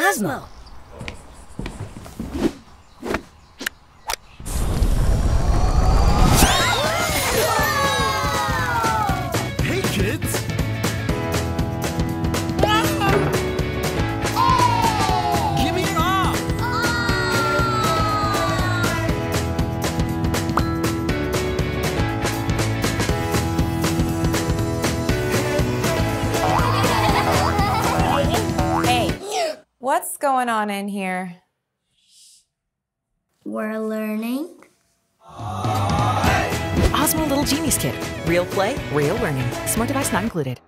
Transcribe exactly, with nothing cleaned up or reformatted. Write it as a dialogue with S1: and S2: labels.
S1: Osmo.
S2: Hey, kids! Give me an R!
S3: Hey, what's going on in here?
S4: We're learning.
S5: Osmo Little Genius Kit. Real play, real learning. Smart device not included.